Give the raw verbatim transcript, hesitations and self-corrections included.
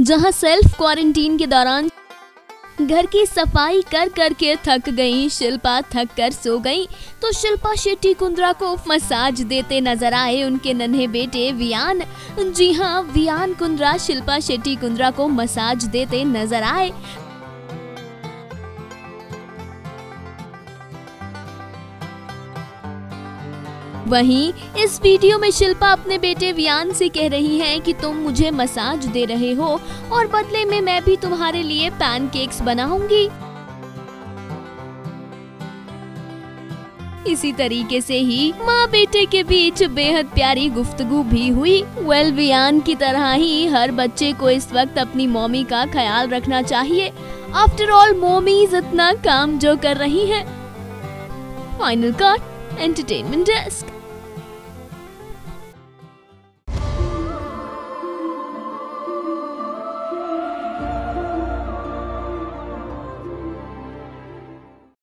जहां self quarantine के दौरान घर की सफाई कर कर के थक गई शिल्पा थक कर सो गई, तो शिल्पा शेट्टी कुंद्रा को मसाज देते नजर आए उनके नन्हे बेटे वियान। जी हां, वियान कुंद्रा शिल्पा शेट्टी कुंद्रा को मसाज देते नजर आए। वहीं इस वीडियो में शिल्पा अपने बेटे वियान से कह रही हैं कि तुम मुझे मसाज दे रहे हो और बदले में मैं भी तुम्हारे लिए पैनकेक्स बनाऊंगी। इसी तरीके से ही माँ बेटे के बीच बेहद प्यारी गुफ्तगू भी हुई। वेल, वियान की तरह ही हर बच्चे को इस वक्त अपनी मम्मी का ख्याल रखना चाहिए। आफ्टर ऑल मम्मीज इतना काम जो कर रही हैं। Final cut, entertainment desk.